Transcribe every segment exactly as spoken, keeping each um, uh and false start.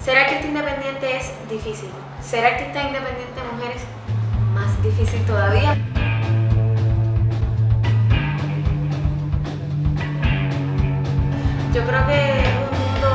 Ser artista independiente es difícil. Ser artista independiente mujer es más difícil todavía. Yo creo que es un mundo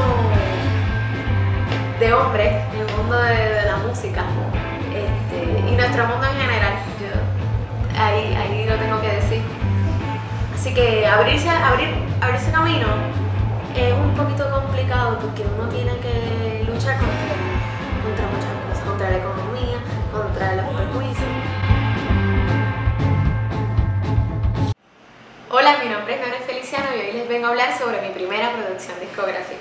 de hombres, el mundo de, de la música, este, y nuestro mundo en general. Yo, ahí, ahí lo tengo que decir. Así que abrirse, abrir, abrirse camino es un poquito complicado porque uno tiene que luchar contra, contra muchas cosas, contra la economía, contra los prejuicios. Hola, mi nombre es Nora Feliciano y hoy les vengo a hablar sobre mi primera producción discográfica.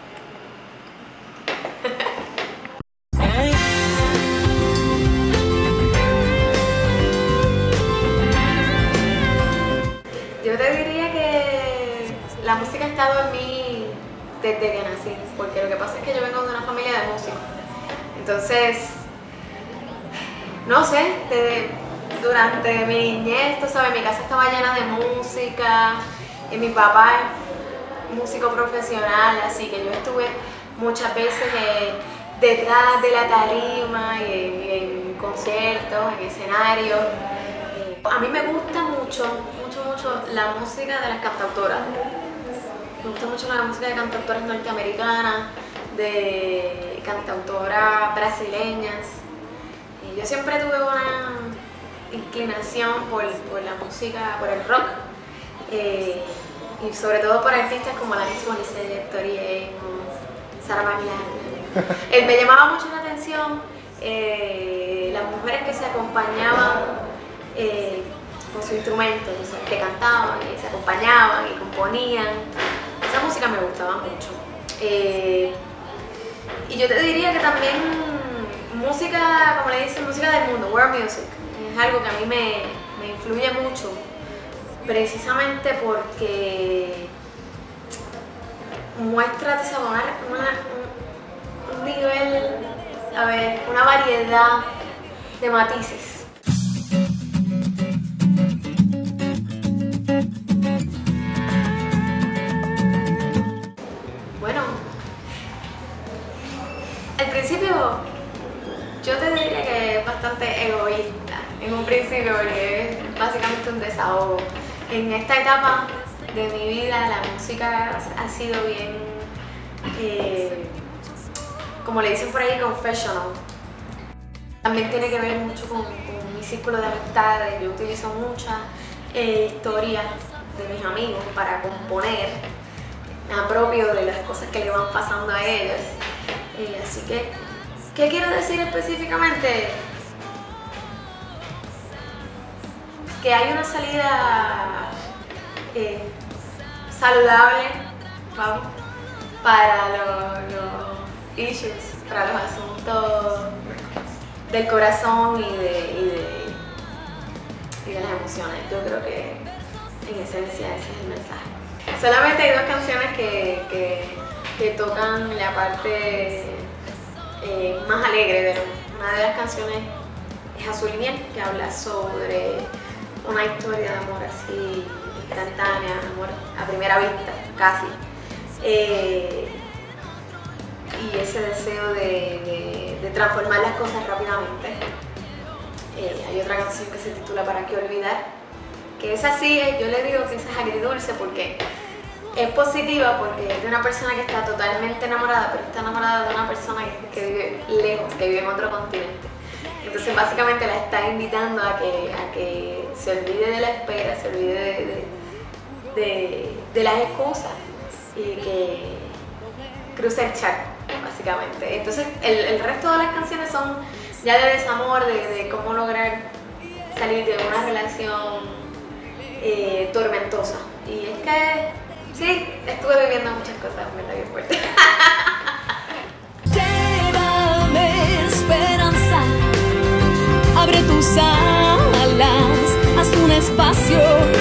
Yo te diría que la música ha estado en mí desde que nací, porque lo que pasa es que yo vengo de una familia de músicos. Entonces, no sé, desde, durante mi niñez, tú sabes, mi casa estaba llena de música y mi papá es músico profesional, así que yo estuve muchas veces eh, detrás de la tarima y, y en conciertos, en escenarios. Eh, a mí me gusta mucho, mucho, mucho la música de las cantautoras. Me gusta mucho la música de cantautoras norteamericanas, de cantautoras brasileñas. Y yo siempre tuve una inclinación por, por la música, por el rock, eh, y sobre todo por artistas como Alanis Morissette, Tori Amos, Sarah McLachlan. Eh, me llamaba mucho la atención eh, las mujeres que se acompañaban eh, con su instrumento, o sea, que cantaban y se acompañaban y componían. Esa música me gustaba mucho. Eh, y yo te diría que también música, como le dicen, música del mundo, world music, es algo que a mí me, me influye mucho, precisamente porque muestra de sabonar una, un, un nivel, a ver, una variedad de matices. Bueno, al principio yo te diría que es bastante egoísta en un principio porque es básicamente un desahogo. En esta etapa de mi vida la música ha sido bien, eh, como le dicen por ahí, confessional. También tiene que ver mucho con, con mi círculo de amistades. Yo utilizo muchas eh, historias de mis amigos para componer, me apropio de las cosas que le van pasando a ellos. Eh, así que, ¿qué quiero decir específicamente? Que hay una salida eh, saludable, vamos, para los, los issues, para los asuntos del corazón y de, y de, y de las emociones. Yo creo que en esencia ese es el mensaje. Solamente hay dos canciones que, que, que tocan la parte eh, más alegre de una de las canciones. Es Azul y Miel, que habla sobre una historia de amor así instantánea, amor a primera vista, casi. Eh, y ese deseo de, de, de transformar las cosas rápidamente. Eh, hay otra canción que se titula Para qué olvidar, que es así, yo le digo que esa es agridulce porque es positiva, porque es de una persona que está totalmente enamorada, pero está enamorada de una persona que, que vive lejos, que vive en otro continente. Entonces básicamente la está invitando a que, a que se olvide de la espera, se olvide de, de, de, de las excusas y que cruce el charco, básicamente. Entonces el, el resto de las canciones son ya de desamor, de, de cómo lograr salir de una relación eh, tormentosa. Y es que sí, estuve viviendo muchas cosas, me está bien fuerte. Llévame esperanza, abre tus alas, haz un espacio